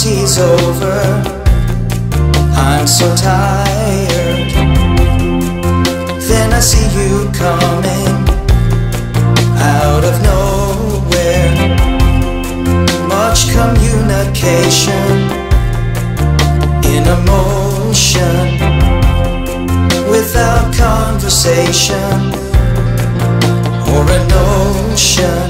party's over, I'm so tired. Then I see you coming out of nowhere. Much communication in emotion, without conversation or a notion.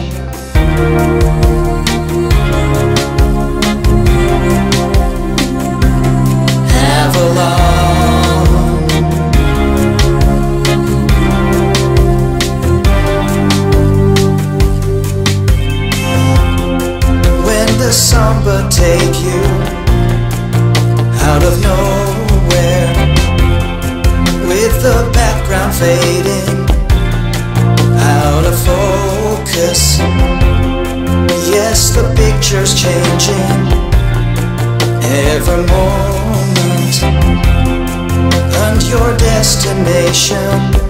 Avalon. When the samba take you out of nowhere, with the background fading out of focus. Yes, the picture's changing every moment, and your destination